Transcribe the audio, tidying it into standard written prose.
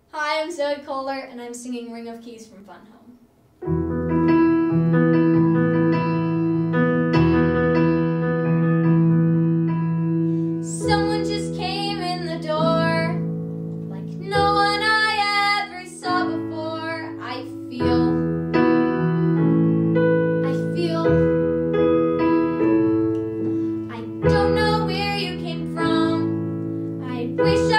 Hi, I'm Zoe Koehler, and I'm singing Ring of Keys from Fun Home. Someone just came in the door, like no one I ever saw before. I don't know where you came from. I wish